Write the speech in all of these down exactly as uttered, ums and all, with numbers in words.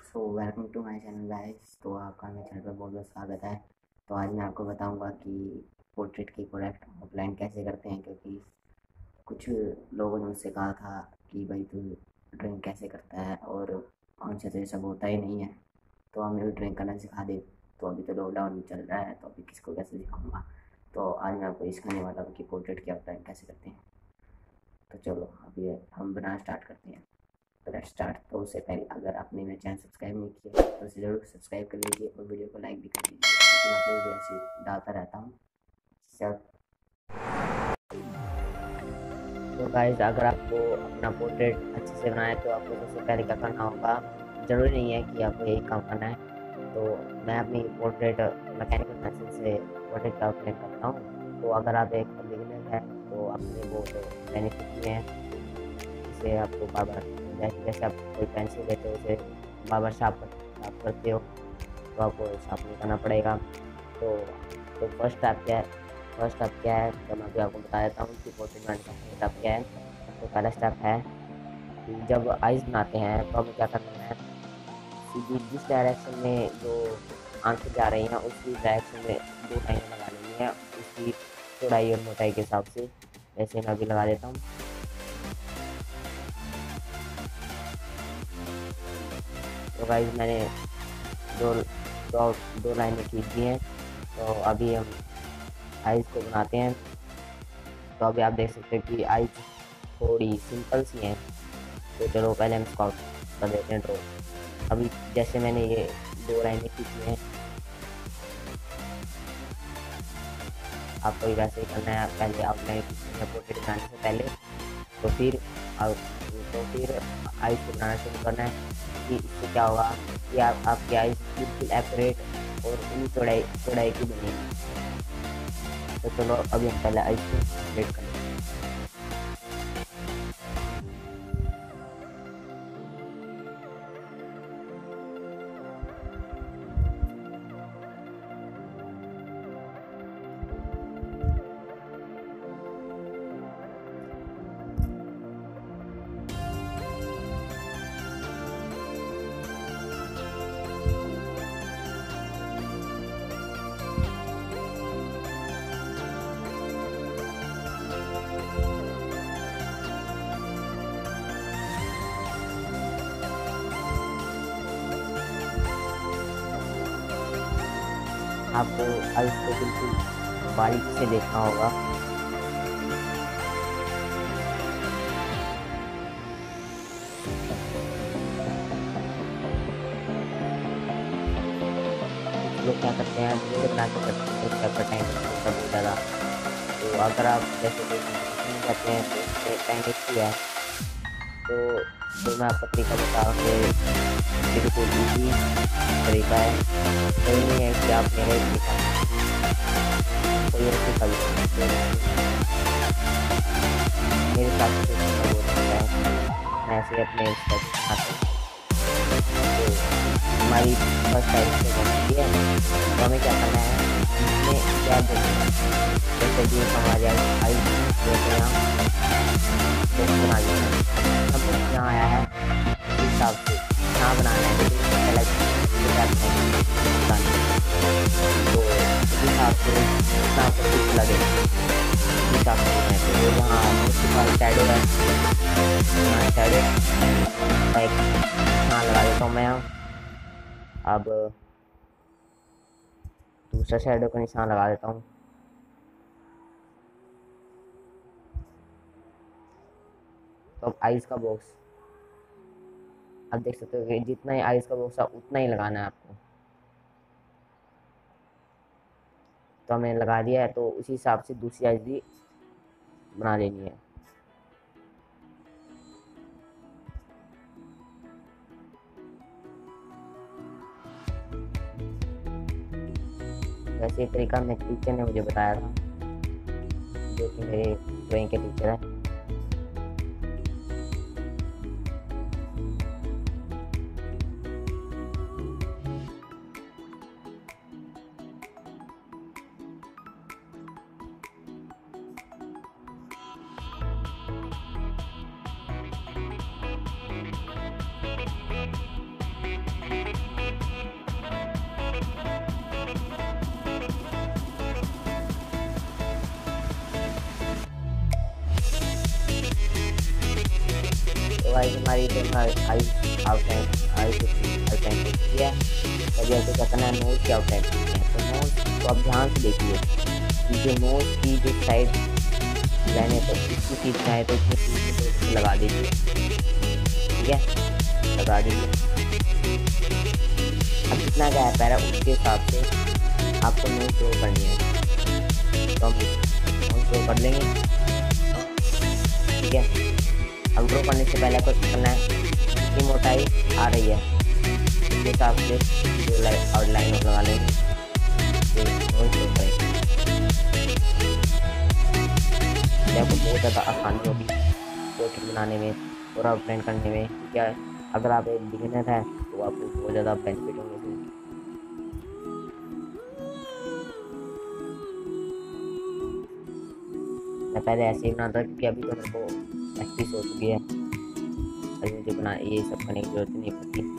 So welcome to my channel guys. तो आपका मेरे चैनल पर बहुत बहुत स्वागत है। तो आज मैं आपको बताऊंगा कि पोर्ट्रेट की प्रोडक्ट ऑफलाइन कैसे करते हैं, क्योंकि कुछ लोगों ने मुझसे कहा था कि भाई तू ड्राइंग कैसे करता है और हमसे तो ये सब होता ही नहीं है, तो हमें भी ड्राइंग करना सिखा दे। तो अभी तो लॉकडाउन चल रहा है, तो अभी किसको कैसे सिखाऊंगा। तो आज मैं आपको ये सिखाने वाला हूँ कि पोर्ट्रेट की ऑफलाइन कैसे करते हैं। तो चलो अभी हम बनाना स्टार्ट करते हैं। तो लेट्स स्टार्ट। तो उससे पहले अगर आपने मेरा चैनल सब्सक्राइब नहीं किया तो उसे ज़रूर सब्सक्राइब कर लीजिए और वीडियो को लाइक भी कर लीजिए, क्योंकि मैं अपनी वीडियो ऐसी डालता रहता हूँ सब। तो गाइस, अगर आपको अपना पोर्ट्रेट अच्छे से बनाना है तो आपको सबसे पहले क्या करना होगा। ज़रूरी नहीं है कि आपको यही काम करना है। तो मैं अपनी पोर्ट्रेट मैकेनिकल पेंसिल से पोर्ट्रेट का आउटलाइन करता हूँ। तो अगर आप एक बिगिनर है तो आपने बहुत बेनिफिट किए हैं। इसे आपको बार बार जैसे जैसे आप कोई पेंसिल लेते हो उसे बार बार शार्प शार्प करते हो तो आपको शार्प नहीं करना पड़ेगा। तो तो फर्स्ट स्टेप क्या है फर्स्ट स्टेप क्या है तो मैं अभी आपको बता देता हूँ कि पोर्ट्रेट बनाने का स्टेप क्या है। तो पहला स्टेप है कि जब आइज बनाते हैं तो हमें क्या करना है, सीधी जिस डायरेक्शन में जो आंखें जा रही हैं उसी डायरेक्शन में दो लाइनें लगा लेनी है, उसकी चौड़ाई और मोटाई के हिसाब से। जैसे मैं अभी लगा देता हूँ। तो गाइस, मैंने दो दो दो लाइनें खींच दी हैं। तो अभी हम आइज को बनाते हैं। तो अभी आप देख सकते हैं कि आइज थोड़ी सिंपल सी हैं। तो चलो पहले हम इसको कर देते हैं ड्रॉ। अभी जैसे मैंने ये दो लाइनें खींची हैं, आपको भी वैसे ही करना है। पहले आउटलाइन खींचनी है पोर्ट्रेट बनाने से पहले, तो फिर तो फिर आइज को बनाना शुरू करना है। कि इससे क्या होगा कि आप आपकी आइज बिल्कुल एक्यूरेट और उन्हीं चौड़ाई चौड़ाई की बनेगी। तो चलो अभी हम पहले आइज को कंप्लीट करें। आपको आइज को बिल्कुल बारीक से देखना होगा। लोग क्या करते हैं, मुझे बना के करते हैं तो टाइम लगता बहुत ज़्यादा। तो अगर आप जैसे कहते हैं तो टाइम अच्छी है, तो तो मैं आपको तरीका बता रहा हूँ कि बिल्कुल ईजी तरीका है। कोई नहीं है कि आप मेरे लिखा कोई ऐसी कभी मेरे साथ हो सकता है। मैं ऐसे अपने बनाता हूँ। तो हमारी फर्स्ट टाइप से बनती है, तो हमें क्या करना है, इसमें क्या देना है। जैसे कि हमारे आई जैसे यहाँ बना लिया है, सब कुछ यहाँ आया है उस हिसाब से यहाँ बनाना है। लेकिन पहले तो उस हिसाब से यहाँ पर कुछ लगे उस हिसाब से। तो यहाँ शैडो है, यहाँ शैडो एक यहाँ लगा देता हूँ मैं। यहाँ अब दूसरा शैडो का निशान लगा देता हूँ। तो अब आइज का बॉक्स आप देख सकते हो कि जितना ही आइज का बॉक्स है उतना ही लगाना है आपको। तो हमने लगा दिया है, तो उसी हिसाब से दूसरी आइज भी बना लेनी है। वैसे ये तरीका मेरे टीचर ने मुझे बताया था, जो कि मेरे ड्राइंग के टीचर हैं। गाइस हमारी तो आई आउटलाइन आई आउटलाइन हो चुकी है। अभी आपको क्या करना है, नोज की आउटलाइन करनी है। तो नोज को आप ध्यान से देखिए कि जो नोज की जो साइड लाइन है तो इसकी चीज चाहे तो इसमें चीज लगा दीजिए, ठीक है, लगा दीजिए। अब कितना क्या है पैरा उसके हिसाब से आपको नोज ड्रॉ करनी है, तो हम नोज ड्रॉ कर लेंगे, ठीक है। अब ड्रॉ करने से पहले आपको करना है इसकी मोटाई आ रही है उसके हिसाब से जो आउटलाइन लगा लेंगे, नोज ड्रॉ करेंगे। आपको बहुत ज़्यादा आसानी होगी पोर्ट्रेट बनाने में और आउटलाइन करने में, क्या अगर आप एक बिगिनर है तो आपको बहुत ज़्यादा बेनिफिट होंगे इसमें। मैं पहले ऐसे ही बनाता क्योंकि अभी तो मेरे को प्रैक्टिस हो चुकी है, अभी मुझे बना ये सब करने की जरूरत नहीं पड़ती।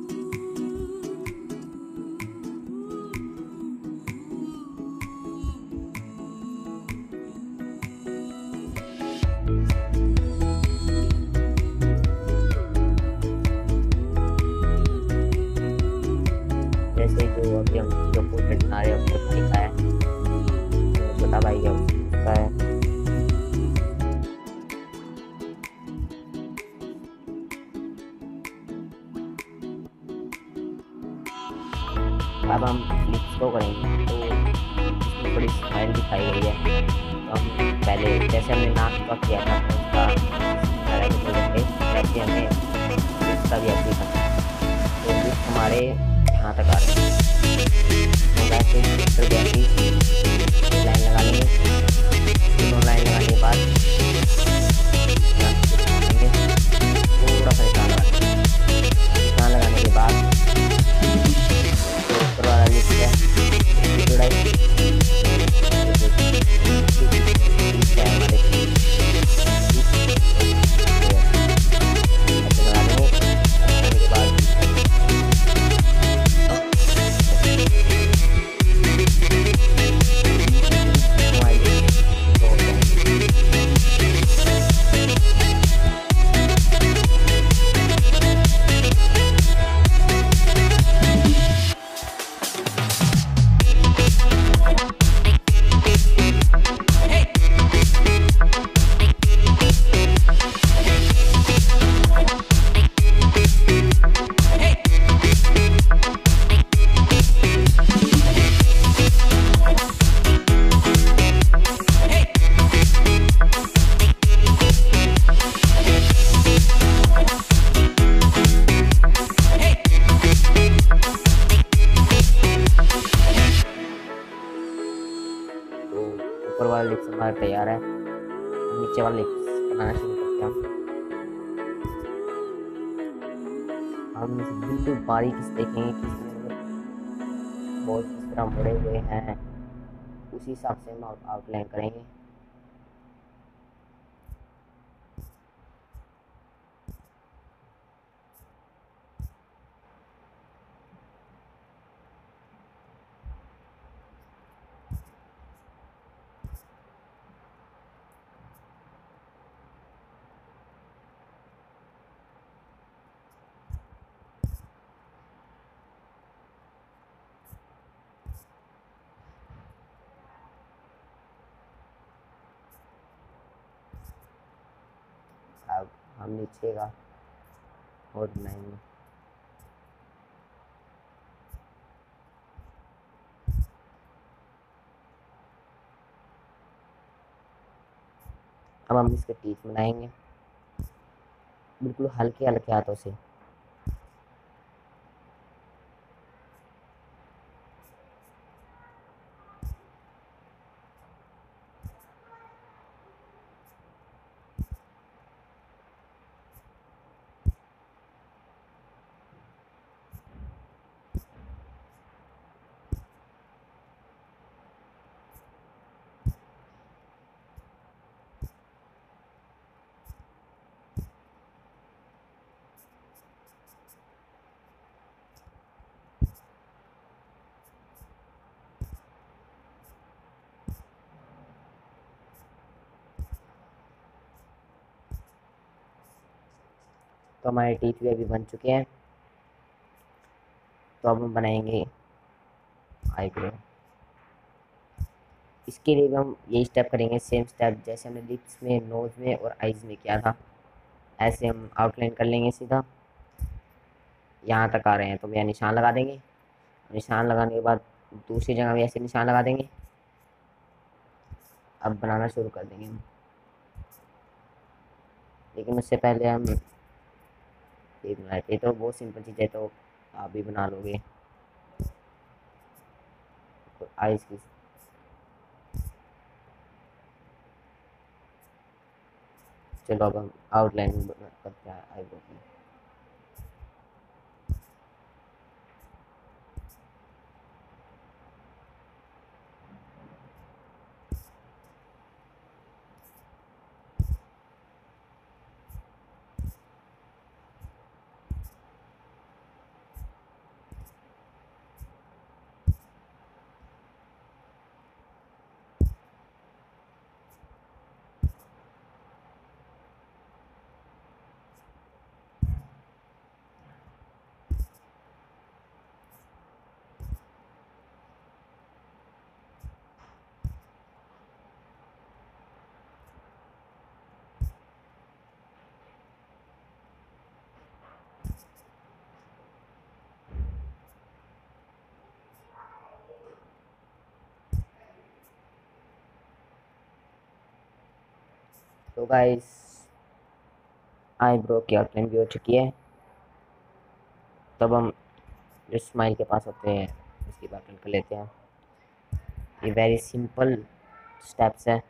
जैसे जो अभी हम जो पोर्ट्रेट बना रहे हैं अपने भाई का है, तो छोटा भाई है उसका है। अब हम लिप्स को करेंगे तो इसमें थोड़ी स्माइल दिखाई गई है, तो हम पहले जैसे हमने नाक का किया था तो उसका वैसे हमें लिप्स का भी ऐसे करना है। तो लिप्स हमारे यहाँ तक आ रहे हैं, तो वैसे लाइन लगा लेंगे, दोनों लाइन लगाने के बाद थोड़ा सा निशान लगाएंगे, निशान लगाने के बाद ऊपर वाला लिप्स है जुड़ाई ऊपर वाला लिप्स हमारा तैयार है, नीचे वाला लिप्स बनाना शुरू करते हैं। हम इसे बिल्कुल बारीकी से देखेंगे कि इसमें बहुत किस तरह मुड़े हुए हैं, उसी हिसाब से हम आउटलाइन करेंगे। अब हम नीचे का और बनाएंगे, अब हम इसके टीथ बनाएंगे बिल्कुल हल्के हल्के हाथों से। तो हमारे टीथ भी अभी बन चुके हैं। तो अब हम बनाएंगे आईब्रो। इसके लिए भी हम यही स्टेप करेंगे, सेम स्टेप जैसे हमने लिप्स में, नोज़ में और आइज़ में किया था, ऐसे हम आउटलाइन कर लेंगे सीधा। यहाँ तक आ रहे हैं तो भैया निशान लगा देंगे। निशान लगाने के बाद दूसरी जगह भी ऐसे निशान लगा देंगे। अब बनाना शुरू कर देंगे हम, लेकिन उससे पहले हम एक मिनट, ये तो बहुत सिंपल चीज़ है, तो आप भी बना लोगे। तो आइज़ की, चलो अब हम आउटलाइन करते हैं आईब्रो की। तो गाइस आईब्रो की आउटलाइन भी हो चुकी है। तब हम जो स्माइल के पास होते हैं उसकी आउटलाइन कर लेते हैं। ये वेरी सिंपल स्टेप्स है।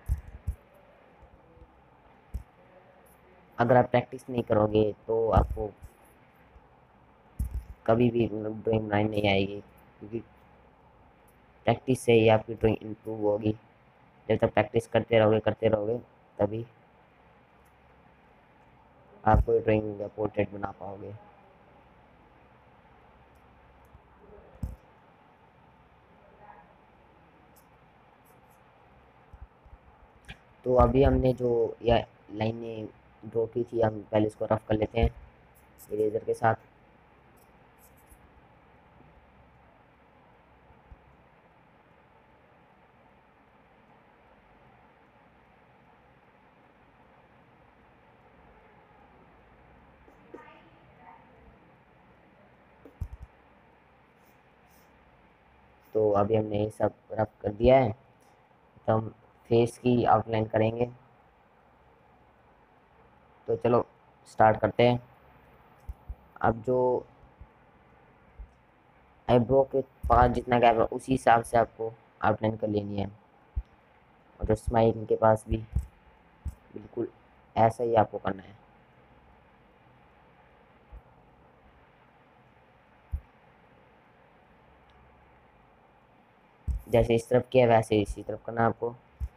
अगर आप प्रैक्टिस नहीं करोगे तो आपको कभी भी ड्राइंग बनानी नहीं आएगी, क्योंकि प्रैक्टिस से ही आपकी ड्राइंग इम्प्रूव होगी। जब तक प्रैक्टिस करते रहोगे करते रहोगे तभी आप कोई ड्राइंग या पोर्ट्रेट बना पाओगे। तो अभी हमने जो यह लाइनें ड्रॉ की थी, हम पहले इसको रफ कर लेते हैं इरेजर के साथ। तो अभी हमने ये सब रफ कर दिया है, तो हम फेस की आउटलाइन करेंगे। तो चलो स्टार्ट करते हैं। अब जो आईब्रो के पास जितना गैप है उसी हिसाब से आपको आउटलाइन कर लेनी है, और जो स्माइल के पास भी बिल्कुल ऐसा ही आपको करना है। जैसे इस तरफ किया वैसे इसी तरफ करना है आपको।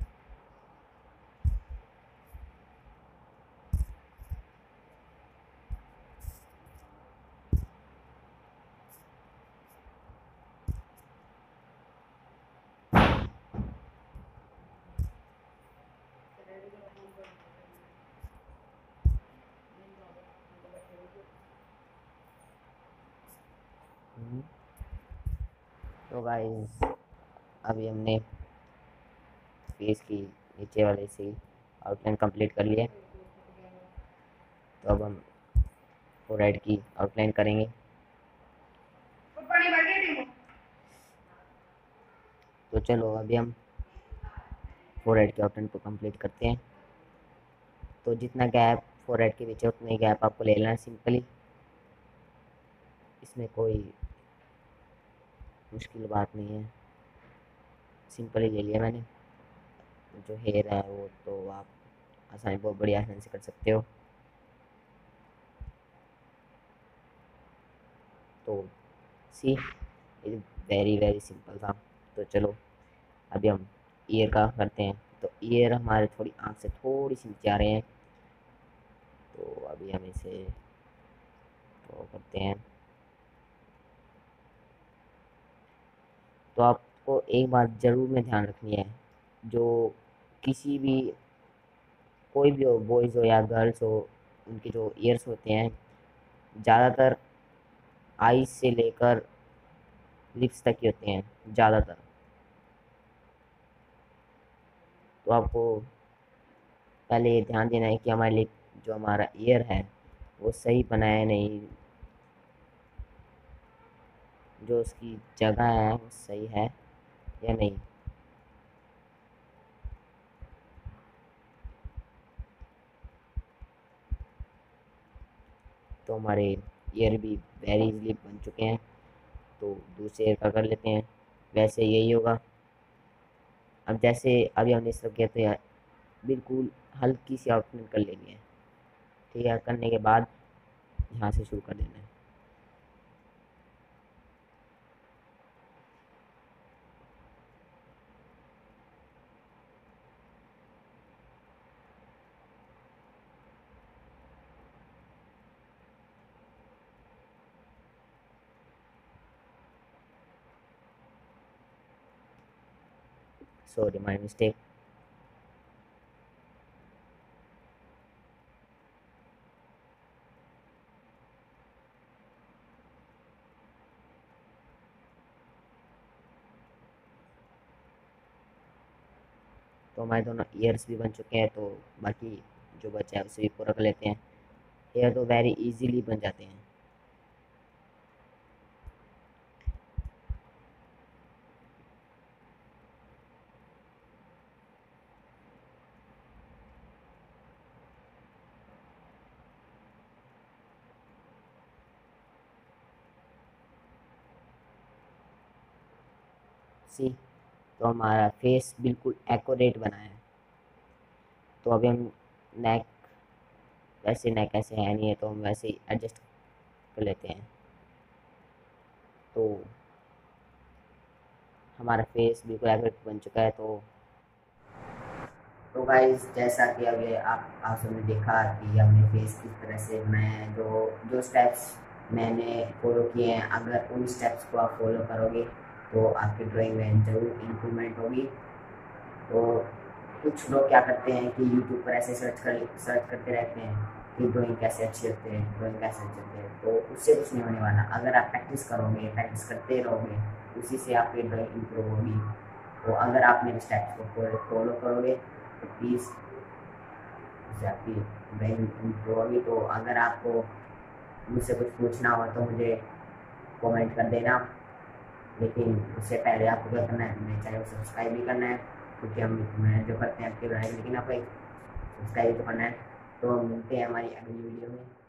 तो गाइस अभी हमने फेस की नीचे वाले से आउटलाइन कंप्लीट कर लिया है। तो अब हम फोरहेड की आउटलाइन करेंगे। तो चलो अभी हम फोरहेड की आउटलाइन को कंप्लीट करते हैं। तो जितना गैप फोरहेड के पीछे उतना ही गैप आपको ले लेना है सिंपली। इसमें कोई मुश्किल बात नहीं है, सिंपल ही ले लिया मैंने। जो हेयर है वो तो आप आसानी, बहुत बड़ी आसानी से कर सकते हो। तो she is very very simple था। तो चलो अभी हम ईयर का करते हैं। तो ईयर हमारे थोड़ी आँख से थोड़ी सी नीचे आ रहे हैं, तो अभी हम इसे ड्रॉ करते हैं। तो आपको एक बात ज़रूर में ध्यान रखनी है, जो किसी भी कोई भी हो, बॉयज़ हो या गर्ल्स हो, उनके जो ईयर्स होते हैं ज़्यादातर आईज से लेकर लिप्स तक ही होते हैं ज़्यादातर। तो आपको पहले ये ध्यान देना है कि हमारे लिप जो हमारा ईयर है वो सही बना है नहीं, जो उसकी जगह है वो सही है या नहीं। तो हमारे ईयर भी वेरी इजली बन चुके हैं, तो दूसरे ईयर का कर लेते हैं। वैसे यही होगा। अब जैसे अभी हमने सब किया तो यार बिल्कुल हल्की सी आउटलाइन कर लेनी है। ठीक है, करने के बाद यहाँ से शुरू कर देना है। Sorry my mistake. तो हमारे दोनों ईयर्स भी बन चुके हैं, तो बाकी जो बचा है उसे भी पूरा कर लेते हैं। ईयर तो वेरी इजीली बन जाते हैं। सी, तो हमारा फेस बिल्कुल एक्यूरेट बना है। तो अभी हम नेक, वैसे नेक ऐसे है नहीं है तो हम वैसे ही एडजस्ट कर लेते हैं। तो हमारा फेस बिल्कुल एक्यूरेट बन चुका है। तो तो गाइस जैसा कि अभी आप आप सबने देखा कि हमने फेस किस तरह से बनाया है, जो जो स्टेप्स मैंने फॉलो किए हैं, अगर उन स्टेप्स को आप फॉलो करोगे तो आपकी ड्राइंग में ज़रूर इम्प्रूवमेंट होगी। तो कुछ लोग क्या करते हैं कि यूट्यूब पर ऐसे सर्च कर सर्च करते रहते हैं कि ड्राइंग कैसे अच्छी लगती है, ड्राइंग कैसे अच्छी लगती है। तो उससे कुछ नहीं होने वाला। अगर आप प्रैक्टिस करोगे, प्रैक्टिस करते रहोगे, उसी से आपकी ड्राइंग इम्प्रूव होगी। तो अगर आप मेरे स्टेप्स को फॉलो करोगे तो प्लीज़ उससे आपकी ड्राइंग इम्प्रूव होगी। तो अगर आपको मुझसे कुछ पूछना हो तो मुझे कमेंट कर देना। लेकिन उससे पहले आपको क्या करना है, मेरे चैनल को सब्सक्राइब भी करना है, क्योंकि हम मैं जो करते हैं आपके बनाए, लेकिन आपको एक सब्सक्राइब तो करना है। तो मिलते हैं हमारी अगली वीडियो में।